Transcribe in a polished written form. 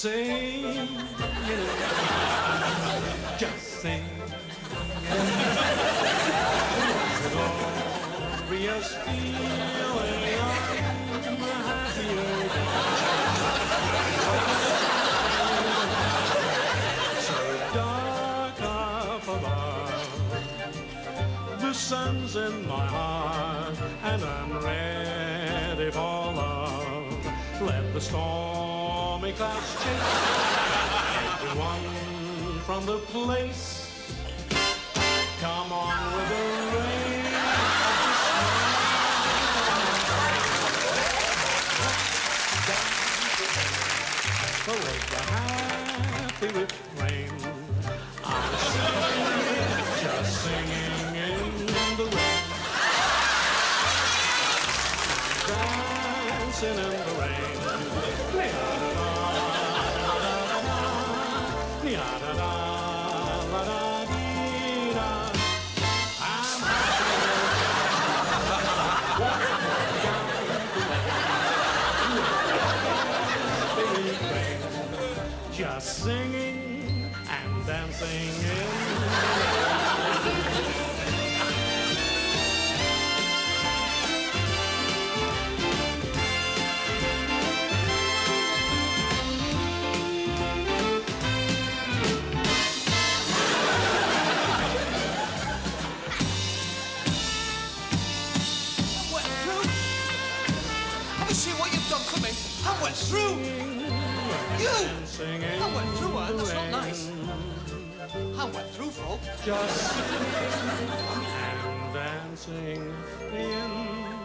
sing, just sing. Glorious feeling, I'm happier than so dark up above. The sun's in my heart, and I'm ready for love. Let the stormy clouds chase everyone from the place. Come on with the rain of the awake the happy refrain. I'm singing, just singing in the rain, dancing in the rain. Just singing and dancing in the Have you seen what you've done for me? I went through. You! I went through her, that's not nice. I went through, folk. just singing and dancing in